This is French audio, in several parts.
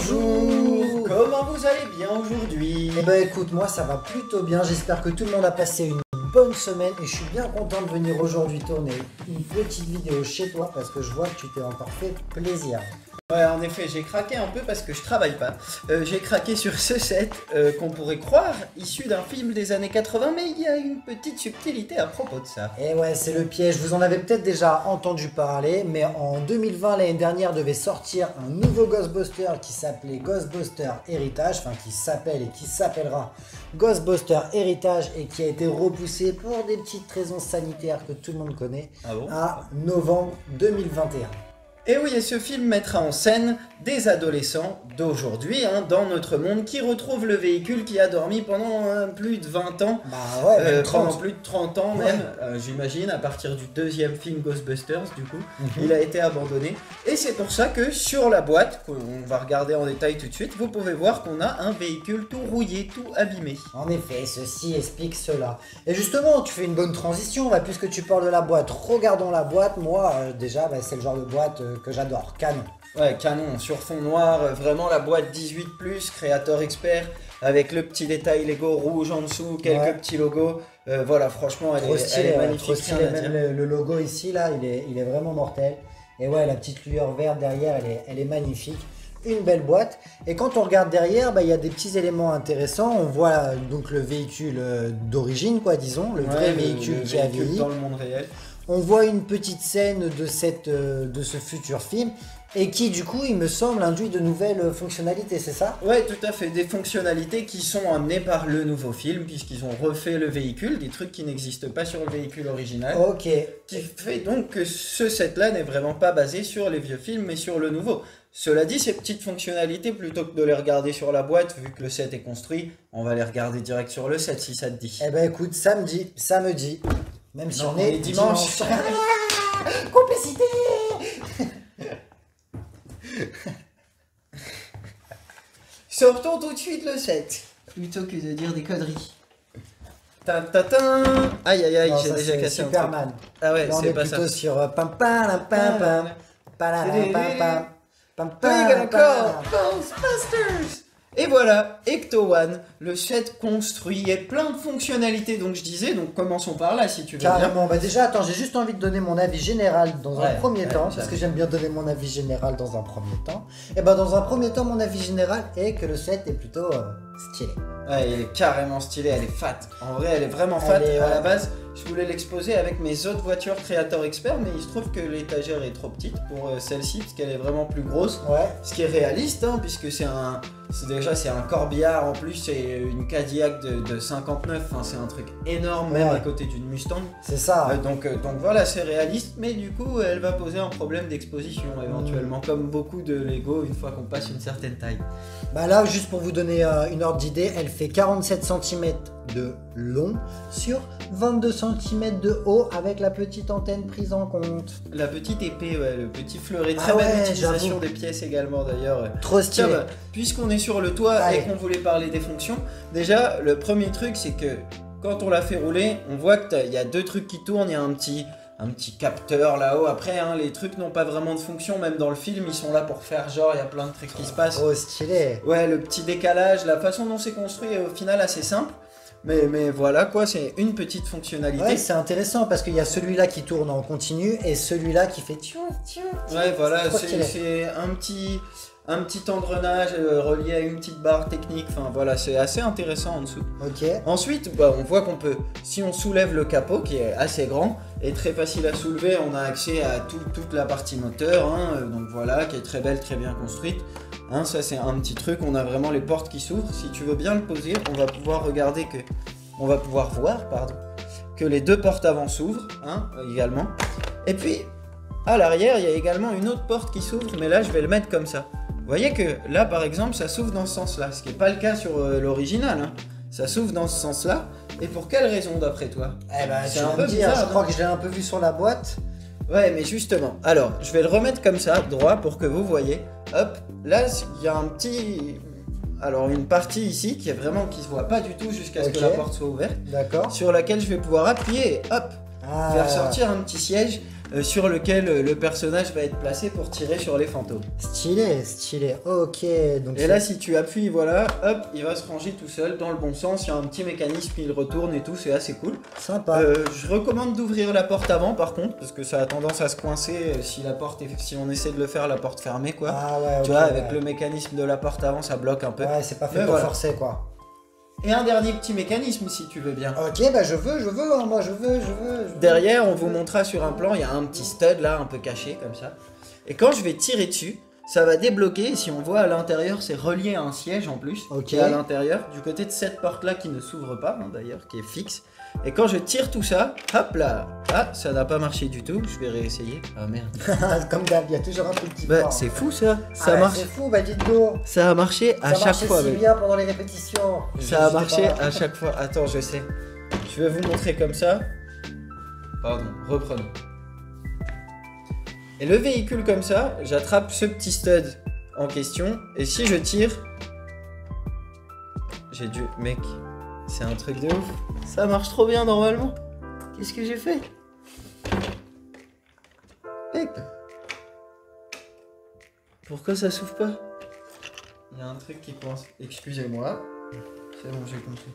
Bonjour. Comment vous allez bien aujourd'hui? Eh ben écoute, moi ça va plutôt bien, j'espère que tout le monde a passé une bonne semaine et je suis bien content de venir aujourd'hui tourner une petite vidéo chez toi parce que je vois que tu t'es encore fait plaisir. Ouais, en effet, j'ai craqué un peu parce que je travaille pas. J'ai craqué sur ce set qu'on pourrait croire issu d'un film des années 80, mais il y a une petite subtilité à propos de ça. Et ouais, c'est le piège, vous en avez peut-être déjà entendu parler, mais en 2020, l'année dernière, devait sortir un nouveau Ghostbuster qui s'appelait Ghostbuster Héritage, enfin qui s'appelle et qui s'appellera Ghostbuster Héritage et qui a été repoussé pour des petites raisons sanitaires que tout le monde connaît à novembre 2021. Et oui, et ce film mettra en scène des adolescents d'aujourd'hui, dans notre monde, qui retrouvent le véhicule qui a dormi pendant plus de 20 ans. Bah ouais, même 30. Pendant plus de 30 ans même, j'imagine, à partir du deuxième film Ghostbusters, du coup, il a été abandonné. Et c'est pour ça que sur la boîte, qu'on va regarder en détail tout de suite, vous pouvez voir qu'on a un véhicule tout rouillé, tout abîmé. En effet, ceci explique cela. Et justement, tu fais une bonne transition, puisque tu parles de la boîte, regardons la boîte. Moi, déjà, c'est le genre de boîte que j'adore, canon. Ouais, canon, sur fond noir, vraiment la boîte 18+, créateur expert, avec le petit détail Lego rouge en dessous, quelques petits logos. Voilà, franchement, elle est magnifique. Trop stylé, même le logo ici, là, il est vraiment mortel. Et ouais, la petite lueur verte derrière, elle est magnifique. Une belle boîte. Et quand on regarde derrière, il y a des petits éléments intéressants. On voit donc le véhicule d'origine, quoi, disons, le vrai véhicule qui a vieilli. Dans le monde réel. On voit une petite scène de ce futur film et qui du coup il me semble induit de nouvelles fonctionnalités, c'est ça? Ouais, tout à fait, des fonctionnalités qui sont amenées par le nouveau film puisqu'ils ont refait le véhicule, des trucs qui n'existent pas sur le véhicule original. Ok. Qui fait donc que ce set là n'est vraiment pas basé sur les vieux films mais sur le nouveau. Cela dit, ces petites fonctionnalités, plutôt que de les regarder sur la boîte, vu que le set est construit, on va les regarder direct sur le set si ça te dit. Eh ben écoute, ça me dit. Même si on est dimanche. Complicité. Sortons tout de suite le set, plutôt que de dire des conneries. Aïe aïe aïe, j'ai déjà cassé Superman. Ah ouais, c'est pas ça. On est plutôt sur pam pam pam pam pam pam pam pam pam. Ghostbusters. Et voilà, Ecto One, le set construit et plein de fonctionnalités, donc je disais, donc commençons par là si tu veux. Carrément, déjà attends, j'ai juste envie de donner mon avis général dans un premier temps, parce que j'aime bien donner mon avis général dans un premier temps. Et dans un premier temps, mon avis général est que le set est plutôt stylé. Ouais, il est carrément stylé, elle est fat. En vrai, elle est vraiment fat. À la base, je voulais l'exposer avec mes autres voitures créateur expert, mais il se trouve que l'étagère est trop petite pour celle-ci, parce qu'elle est vraiment plus grosse. Ouais. Ce qui est réaliste, puisque c'est un corbillard, en plus c'est une Cadillac de 59, c'est un truc énorme, même à côté d'une Mustang. C'est ça. Donc voilà, c'est réaliste, mais du coup elle va poser un problème d'exposition éventuellement, comme beaucoup de Lego une fois qu'on passe une certaine taille. Là, juste pour vous donner une ordre d'idée, elle fait 47 cm de long sur 22 cm de haut avec la petite antenne prise en compte. La petite épée, le petit fleuret, très belle utilisation des pièces également d'ailleurs. Trop stylé. Tiens, puisqu'on est sur le toit et qu'on voulait parler des fonctions, déjà le premier truc c'est que quand on la fait rouler, on voit qu'il y a deux trucs qui tournent, il y a un petit capteur là-haut. Après, les trucs n'ont pas vraiment de fonction, même dans le film, ils sont là pour faire genre, il y a plein de trucs qui se passent. Oh, stylé. Ouais, le petit décalage, la façon dont c'est construit est au final assez simple. Mais voilà quoi, c'est une petite fonctionnalité. Ouais, c'est intéressant parce qu'il y a celui-là qui tourne en continu et celui-là qui fait Ouais, voilà, c'est un petit engrenage relié à une petite barre technique. Enfin voilà, c'est assez intéressant en dessous. Ok. Ensuite, on voit qu'on peut, si on soulève le capot qui est assez grand et très facile à soulever, on a accès à toute la partie moteur. Donc voilà, qui est très belle, très bien construite. Ça c'est un petit truc, on a vraiment les portes qui s'ouvrent. Si tu veux bien le poser, on va pouvoir voir que les deux portes avant s'ouvrent également. Et puis à l'arrière, il y a également une autre porte qui s'ouvre, mais là je vais le mettre comme ça. Vous voyez que là par exemple ça s'ouvre dans ce sens-là, ce qui n'est pas le cas sur l'original. Ça s'ouvre dans ce sens-là. Et pour quelle raison d'après toi? C'est un peu bizarre, je crois que je l'ai un peu vu sur la boîte. Ouais, mais justement, alors je vais le remettre comme ça, droit, pour que vous voyez. Hop, là il y a une partie ici qui se voit pas du tout jusqu'à ce que la porte soit ouverte. D'accord. Sur laquelle je vais pouvoir appuyer et hop, faire sortir un petit siège sur lequel le personnage va être placé pour tirer sur les fantômes. Stylé, stylé. Ok. Donc et là, si tu appuies, voilà, hop, il va se ranger tout seul dans le bon sens. Il y a un petit mécanisme, il retourne et tout, c'est assez cool. Sympa. Je recommande d'ouvrir la porte avant, par contre, parce que ça a tendance à se coincer si on essaie de le faire la porte fermée, quoi. Ah ouais, tu vois, avec le mécanisme de la porte avant, ça bloque un peu. Ouais, c'est pas fait pour forcer, quoi. Et un dernier petit mécanisme, si tu veux bien. Ok, bah je veux, hein, moi je veux. Derrière, on vous montrera sur un plan, il y a un petit stud là, un peu caché, comme ça. Et quand je vais tirer dessus, ça va débloquer. Et si on voit à l'intérieur, c'est relié à un siège en plus, qui est à l'intérieur, du côté de cette porte-là qui ne s'ouvre pas, hein, d'ailleurs, qui est fixe. Et quand je tire tout ça, hop là, ah, ça n'a pas marché du tout, je vais réessayer. Ah merde. Comme d'hab, il y a toujours un truc qui bah, c'est fou ça, ça marche. C'est fou, bah dites-donc. Ça a marché à chaque fois. Ça marchait si bien pendant les répétitions. Ça a marché à chaque fois. Attends, je sais. Je vais vous montrer comme ça. Pardon, reprenons. Et le véhicule comme ça, j'attrape ce petit stud en question. Et si je tire... J'ai dû... Mec, c'est un truc de ouf. Ça marche trop bien normalement. Qu'est-ce que j'ai fait? Mec, pourquoi ça s'ouvre pas? Il y a un truc qui coince. Excusez-moi. C'est bon, j'ai compris.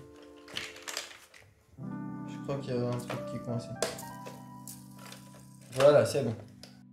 Je crois qu'il y avait un truc qui coinçait. Voilà, c'est bon.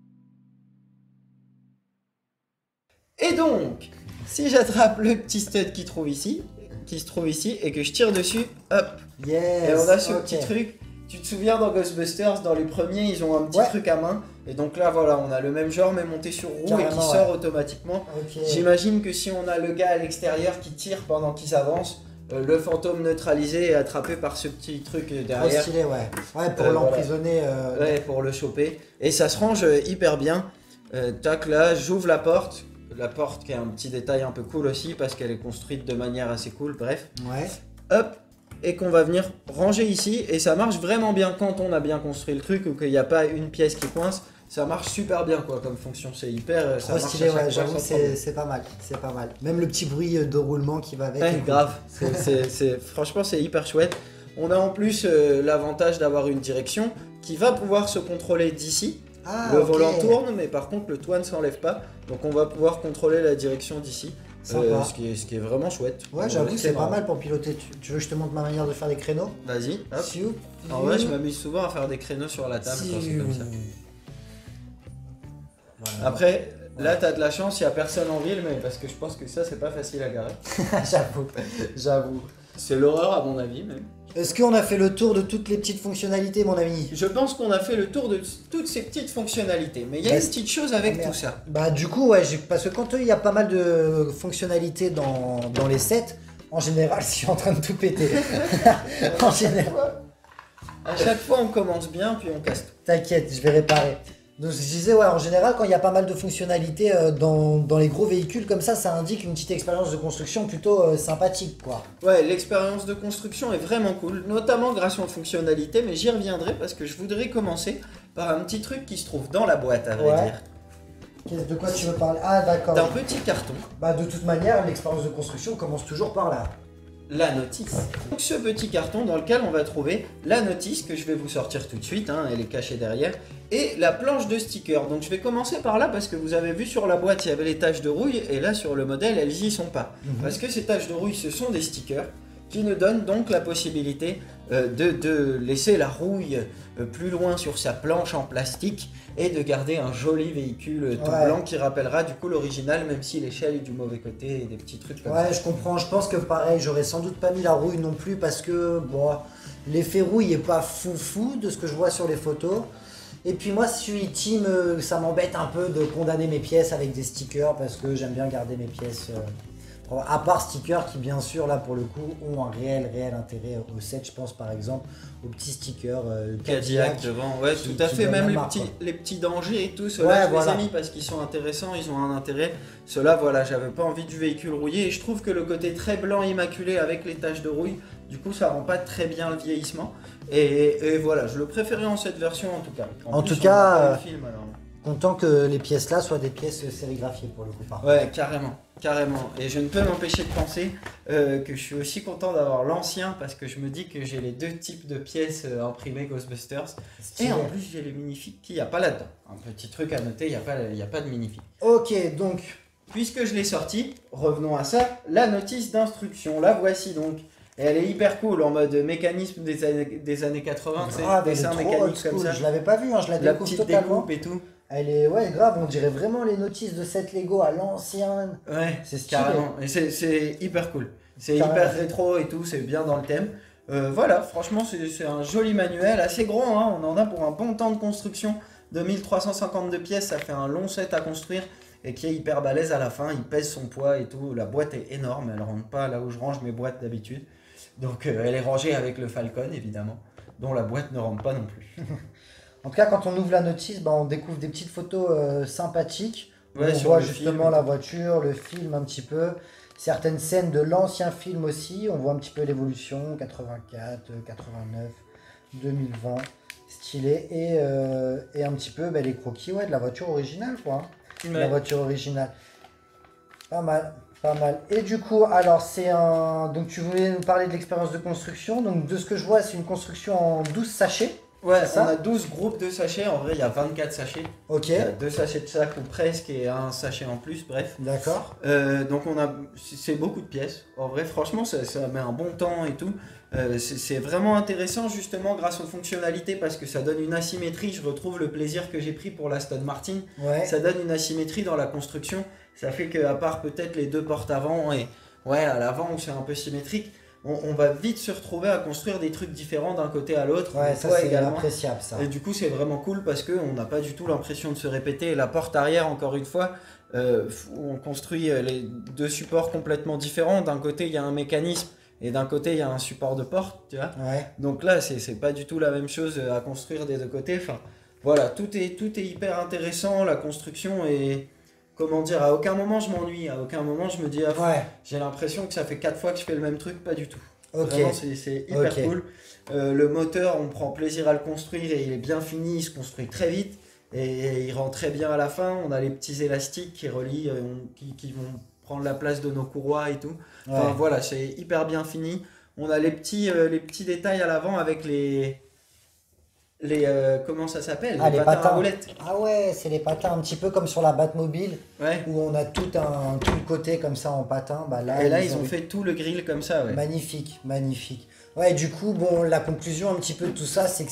Et donc, si j'attrape le petit stud qui se trouve ici, et que je tire dessus, hop. Yes, et on a ce petit truc. Tu te souviens dans Ghostbusters, dans les premiers, ils ont un petit truc à main. Et donc là, voilà, on a le même genre, mais monté sur roue et qui sort automatiquement. J'imagine que si on a le gars à l'extérieur qui tire pendant qu'il s'avance, le fantôme neutralisé et attrapé par ce petit truc derrière. Stylé, ouais. Ouais, pour l'emprisonner. Ouais, pour le choper. Et ça se range hyper bien. Tac, là, j'ouvre la porte. La porte qui a un petit détail un peu cool aussi parce qu'elle est construite de manière assez cool, bref. Ouais. Hop, et qu'on va venir ranger ici. Et ça marche vraiment bien quand on a bien construit le truc ou qu'il n'y a pas une pièce qui coince. Ça marche super bien quoi comme fonction, c'est hyper... Ça marche stylé, ouais, j'avoue c'est pas mal, c'est pas mal. Même le petit bruit de roulement qui va avec. Ouais, grave, franchement c'est hyper chouette. On a en plus l'avantage d'avoir une direction qui va pouvoir se contrôler d'ici. Ah, le volant tourne, mais par contre le toit ne s'enlève pas. Donc on va pouvoir contrôler la direction d'ici. Ce qui est vraiment chouette. Ouais, j'avoue c'est pas mal pour piloter. Tu veux que je te montre ma manière de faire des créneaux? Vas-y, hop. En vrai, je m'amuse souvent à faire des créneaux sur la table quand c'est comme ça. Voilà. Après, là t'as de la chance, il n'y a personne en ville, mais parce que je pense que ça c'est pas facile à garer. J'avoue. C'est l'horreur à mon avis même. Est-ce qu'on a fait le tour de toutes les petites fonctionnalités, mon ami? Je pense qu'on a fait le tour de toutes ces petites fonctionnalités, mais il y a une petite chose avec tout ça. Bah du coup, ouais, parce que quand il y a pas mal de fonctionnalités dans les sets, en général, je suis en train de tout péter. En général. À chaque fois, on commence bien, puis on casse tout. T'inquiète, je vais réparer. Donc je disais, ouais, en général, quand il y a pas mal de fonctionnalités dans les gros véhicules comme ça indique une petite expérience de construction plutôt sympathique, quoi. Ouais, l'expérience de construction est vraiment cool, notamment grâce aux fonctionnalités, mais j'y reviendrai parce que je voudrais commencer par un petit truc qui se trouve dans la boîte, à vrai dire. De quoi tu veux parler? Ah, d'accord. D'un petit carton. Bah, de toute manière, l'expérience de construction commence toujours par là. La notice. Donc ce petit carton dans lequel on va trouver la notice que je vais vous sortir tout de suite, hein, elle est cachée derrière, et la planche de stickers. Donc je vais commencer par là parce que vous avez vu sur la boîte il y avait les taches de rouille et là sur le modèle elles y sont pas. Parce que ces taches de rouille ce sont des stickers qui nous donnent donc la possibilité de laisser la rouille plus loin sur sa planche en plastique et de garder un joli véhicule tout blanc qui rappellera du coup l'original même si l'échelle est du mauvais côté et des petits trucs comme ça. Ouais, je comprends, je pense que pareil, j'aurais sans doute pas mis la rouille non plus parce que bon, l'effet rouille est pas foufou de ce que je vois sur les photos. Et puis moi, je suis team, ça m'embête un peu de condamner mes pièces avec des stickers parce que j'aime bien garder mes pièces... à part stickers qui bien sûr là pour le coup ont un réel intérêt au set, je pense par exemple aux petits stickers Cadillac devant, ouais tout à fait, même les petits dangers et tout, ceux-là je les ai mis parce qu'ils sont intéressants, ils ont un intérêt. Ceux-là voilà, j'avais pas envie du véhicule rouillé et je trouve que le côté très blanc immaculé avec les taches de rouille, du coup ça rend pas très bien le vieillissement et voilà, je le préférais en cette version en tout cas. En tout cas, Content que les pièces là soient des pièces sérigraphiées pour le coup. Ouais, carrément, carrément. Et je ne peux m'empêcher de penser que je suis aussi content d'avoir l'ancien parce que je me dis que j'ai les deux types de pièces imprimées Ghostbusters. Et en plus, j'ai les minifigs qui n'y a pas là-dedans. Un petit truc à noter, il n'y a pas de minifig. Ok, donc. Puisque je l'ai sorti, revenons à ça, la notice d'instruction. La voici donc. Et elle est hyper cool en mode mécanisme des années 80, tu sais, dessin mécanique comme ça. Je l'avais pas vu, hein, je la La découvre petite totalement. découpe et tout. Elle est, ouais, grave, on dirait vraiment les notices de cette Lego à l'ancienne. Ouais, c'est stylé. Carrément. Et c'est hyper cool. C'est Carrément. hyper rétro et tout, c'est bien dans le thème. Voilà, franchement, c'est un joli manuel, assez gros, hein, on en a pour un bon temps de construction. De 1352 pièces, ça fait un long set à construire et qui est hyper balèze à la fin. Il pèse son poids et tout. La boîte est énorme, elle rentre pas là où je range mes boîtes d'habitude. Donc elle est rangée avec le Falcon, évidemment, dont la boîte ne rentre pas non plus. En tout cas, quand on ouvre la notice, on découvre des petites photos sympathiques. Ouais, on voit justement la voiture, le film un petit peu. Certaines scènes de l'ancien film aussi. On voit un petit peu l'évolution, 84, 89, 2020. Stylé. Et un petit peu les croquis de la voiture originale, quoi. Ouais. La voiture originale. Pas mal. Pas mal. Et du coup, alors c'est un... Donc tu voulais nous parler de l'expérience de construction. Donc de ce que je vois, c'est une construction en 12 sachets. Ouais, on a 12 groupes de sachets. En vrai, il y a 24 sachets. Ok. Il y a 2 sachets de chaque ou presque et un sachet en plus, bref. D'accord. Donc c'est beaucoup de pièces. En vrai, franchement, ça met un bon temps et tout. C'est vraiment intéressant justement grâce aux fonctionnalités parce que ça donne une asymétrie. Je retrouve le plaisir que j'ai pris pour l'Aston Martin. Ouais. Ça donne une asymétrie dans la construction. Ça fait qu'à part peut-être les deux portes avant et ouais, à l'avant où c'est un peu symétrique, on va vite se retrouver à construire des trucs différents d'un côté à l'autre. Ouais, ça c'est appréciable ça. Et du coup c'est vraiment cool parce qu'on n'a pas du tout l'impression de se répéter. Et la porte arrière, encore une fois, on construit les deux supports complètement différents. D'un côté il y a un mécanisme et d'un côté il y a un support de porte, tu vois. Ouais. Donc là c'est pas du tout la même chose à construire des deux côtés. Enfin voilà, tout est hyper intéressant. La construction est... Comment dire, à aucun moment je m'ennuie, à aucun moment je me dis j'ai l'impression que ça fait 4 fois que je fais le même truc, pas du tout. Okay. Vraiment c'est hyper cool. Le moteur, on prend plaisir à le construire et il est bien fini, il se construit très vite et il rend très bien à la fin. On a les petits élastiques qui relient, qui vont prendre la place de nos courroies et tout. Enfin voilà, c'est hyper bien fini. On a les petits détails à l'avant avec les comment ça s'appelle, les patins à roulettes. Ah ouais, c'est les patins un petit peu comme sur la Batmobile, où on a tout le côté comme ça en patin. Là, et là ils ont fait tout le grill comme ça. Ouais. Magnifique, magnifique. Ouais, du coup, la conclusion un petit peu de tout ça, c'est que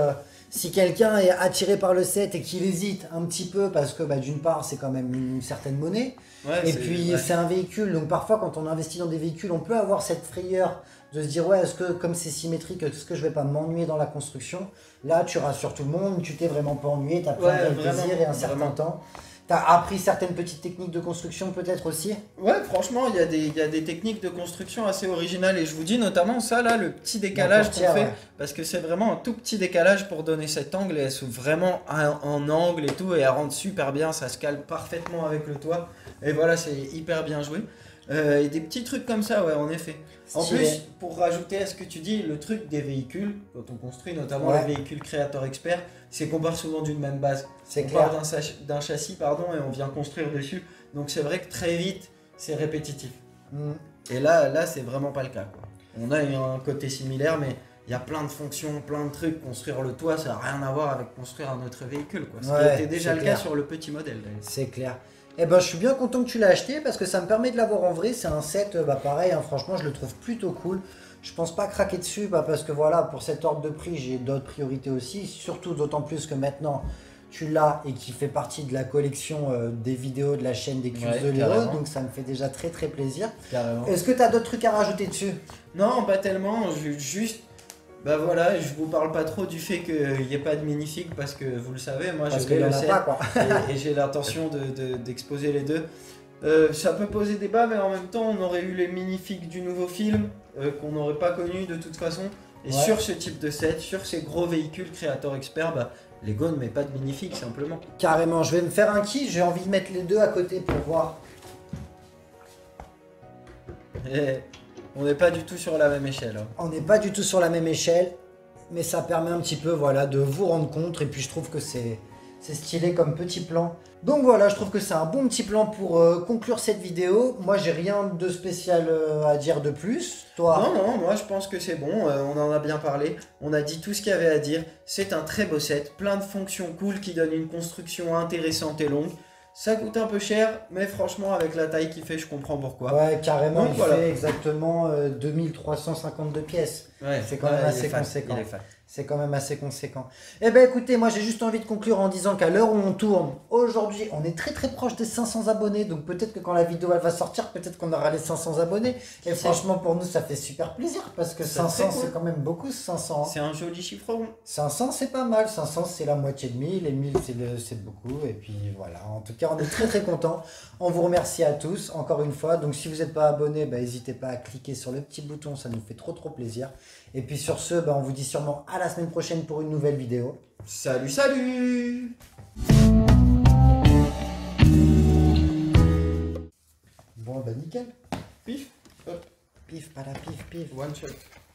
si quelqu'un est attiré par le set et qu'il hésite un petit peu, parce que d'une part c'est quand même une certaine monnaie, et puis c'est un véhicule, donc parfois quand on investit dans des véhicules, on peut avoir cette frayeur de se dire est-ce que comme c'est symétrique, est-ce que je vais pas m'ennuyer dans la construction? Là tu rassures tout le monde, tu t'es vraiment pas ennuyé, tu as pris un plaisir et un certain temps. Tu as appris certaines petites techniques de construction peut-être aussi? Ouais, franchement, il y a des techniques de construction assez originales et je vous dis notamment ça là, le petit décalage qu'on fait, parce que c'est vraiment un tout petit décalage pour donner cet angle et elle s'ouvre vraiment en angle et tout et elle rentre super bien, ça se cale parfaitement avec le toit et voilà, c'est hyper bien joué. Et des petits trucs comme ça, ouais, en effet. En plus, pour rajouter à ce que tu dis, le truc des véhicules, quand on construit notamment les véhicules Creator Expert, c'est qu'on part souvent d'une même base. On part d'un châssis, et on vient construire dessus. Donc c'est vrai que très vite, c'est répétitif. Et là c'est vraiment pas le cas, quoi. On a un côté similaire, mais il y a plein de fonctions, plein de trucs. Construire le toit, ça n'a rien à voir avec construire un autre véhicule, quoi. Ce qui était déjà le cas sur le petit modèle. C'est clair. Eh ben, je suis bien content que tu l'aies acheté parce que ça me permet de l'avoir en vrai. C'est un set, pareil, hein, franchement, je le trouve plutôt cool. Je pense pas craquer dessus parce que voilà, pour cet ordre de prix, j'ai d'autres priorités aussi. Surtout d'autant plus que maintenant, tu l'as et qui fait partie de la collection des vidéos de la chaîne des Cultes de l'Héros. Donc ça me fait déjà très très plaisir. Est-ce que tu as d'autres trucs à rajouter dessus? Non, pas tellement. Juste... voilà, je vous parle pas trop du fait qu'il n'y ait pas de minifig parce que vous le savez, moi je vais le set et j'ai l'intention d'exposer les deux. Ça peut poser débat, mais en même temps on aurait eu les minifigs du nouveau film qu'on n'aurait pas connu de toute façon. Et sur ce type de set, sur ces gros véhicules Creator Expert, Lego ne met pas de minifig simplement. Carrément, je vais me faire un kit, j'ai envie de mettre les deux à côté pour voir. On n'est pas du tout sur la même échelle. Hein. On n'est pas du tout sur la même échelle, mais ça permet un petit peu de vous rendre compte. Et puis je trouve que c'est C'est stylé comme petit plan. Donc voilà, je trouve que c'est un bon petit plan pour conclure cette vidéo. Moi, j'ai rien de spécial à dire de plus. Toi? Non, moi je pense que c'est bon, on en a bien parlé, on a dit tout ce qu'il y avait à dire. C'est un très beau set, plein de fonctions cool qui donnent une construction intéressante et longue. Ça coûte un peu cher, mais franchement avec la taille qu'il fait, je comprends pourquoi. Ouais, carrément, Donc, il voilà. fait exactement 2352 pièces. Ouais, C'est quand même il assez est fat, conséquent. il est fat. C'est quand même assez conséquent. Eh ben écoutez, moi j'ai juste envie de conclure en disant qu'à l'heure où on tourne, aujourd'hui, on est très très proche des 500 abonnés. Donc peut-être que quand la vidéo elle va sortir, peut-être qu'on aura les 500 abonnés. Et franchement, pour nous, ça fait super plaisir parce que Ça 500, fait cool. c'est quand même beaucoup, 500. C'est un joli chiffre rond. 500, c'est pas mal. 500, c'est la moitié de 1000. Et 1000, c'est beaucoup. Et puis voilà. En tout cas, on est très très contents. On vous remercie à tous, encore une fois. Donc si vous n'êtes pas abonné, n'hésitez pas à cliquer sur le petit bouton. Ça nous fait trop trop plaisir. Et puis sur ce, on vous dit sûrement à la semaine prochaine pour une nouvelle vidéo. Salut, salut! Bon, nickel. Pif, hop, Pif, pas la pif, pif. one shot.